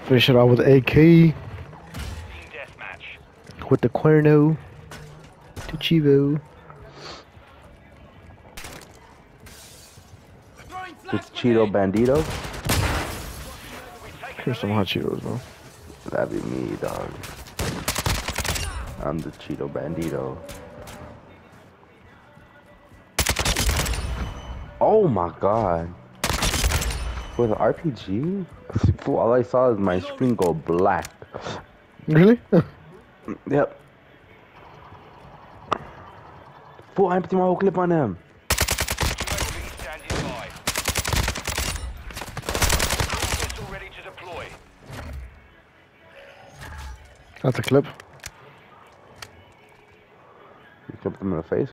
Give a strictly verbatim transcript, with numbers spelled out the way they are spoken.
Finish it off with A K. Team deathmatch. With the Cuerno. To Chivo. It's Cheeto Bandito. Here's some hot Cheetos, bro. That'd be me, dog. I'm the Cheeto Bandito. Oh my god. With an R P G? All I saw is my screen go black. Really? Yep. Fool, I empty my whole clip on him. Standing by. Missile ready to deploy. That's a clip. You clipped him in the face?